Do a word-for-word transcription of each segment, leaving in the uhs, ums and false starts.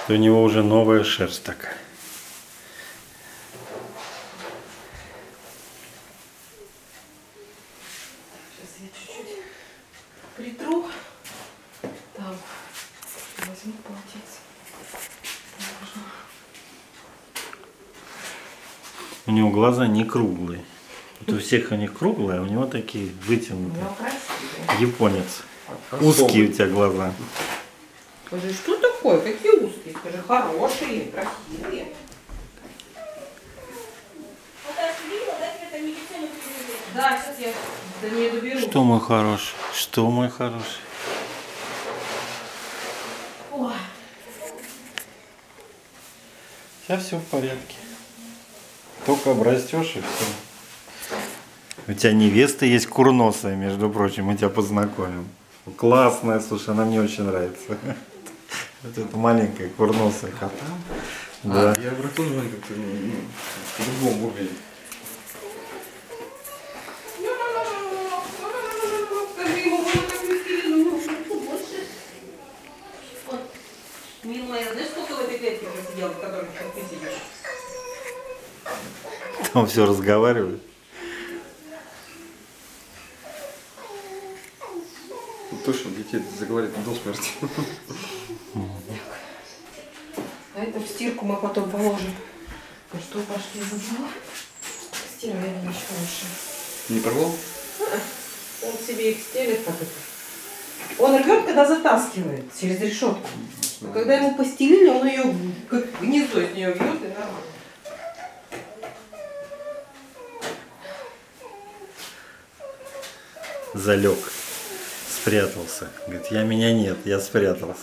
что у него уже новая шерсть такая. Сейчас я чуть-чуть притру. Там возьму полотенце. У него глаза не круглые. Вот у всех они круглые, а у него такие вытянутые. Японец. Узкие у тебя глаза. Скажи, что такое? Какие узкие? Скажи, хорошие, красивые. Да, сейчас я до нее доберусь. Что мой хороший? Что мой хороший? Ой. Сейчас все в порядке. Только обрастешь и все. У тебя невеста есть курносая, между прочим, мы тебя познакомим. Классная, слушай, она мне очень нравится. Вот эта маленькая курносая кота. Да. А, я обратил внимание, как-то ну, по-другому выглядит. Милая, знаешь, сколько в этой клетке просидела, в которой ты сидишь? Там все разговаривает. Ну, точно, детей заговорит до смерти. А это в стирку мы потом положим. Ну что, пошли забыла? Стирай еще лучше. Не порвал? Он себе их стелит как это. Он рвет, когда затаскивает через решетку. Но когда ему постелили, он ее как гнездо из нее вьет и нормально. Залег. Спрятался. Говорит, я меня нет, я спрятался.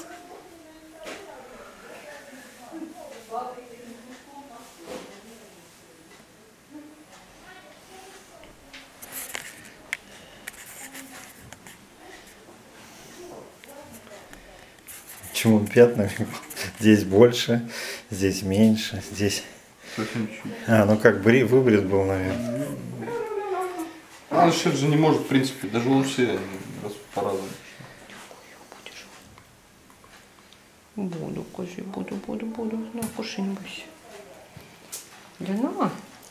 Почему пятнами? Здесь больше, здесь меньше, здесь... Совсем чуть. А, ну как, бри, выбрит был, наверное. А, шерсть же не может, в принципе, даже у все по-разному. Буду, кушай, буду, буду, буду. На, кушай, не бойся. Да на.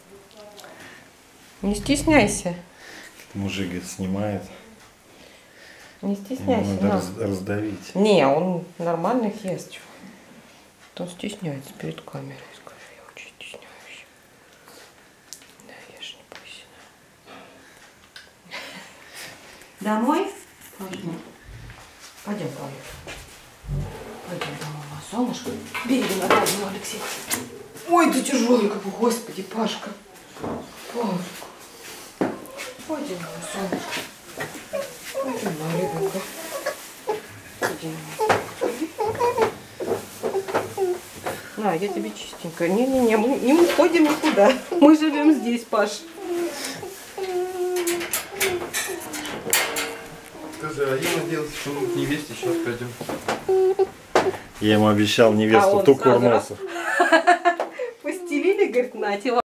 Не стесняйся. Мужик, говорит, снимает. Не Ему стесняйся. надо На. раз- раздавить. Не, он нормально ест. Чего. Он стесняется перед камерой. Скажи, я очень стесняюсь. Да, я ж не бойся. Домой? Пойдем. Пойдем, Павел. Пойдем домой, мое солнышко. Бери виноградину, Алексей. Ой, ты тяжелый какой, господи, Пашка. Пашка. Пойдем, мое солнышко. Пойдем, моя ребенка. Пойдем. На, я тебе чистенько. Не-не-не, мы не уходим никуда. Мы живем здесь, Паш. Скажи, а я надеялся, что мы к невесте сейчас пойдем. Я ему обещал невесту А он ту сразу курносу. Постелили, говорит, на,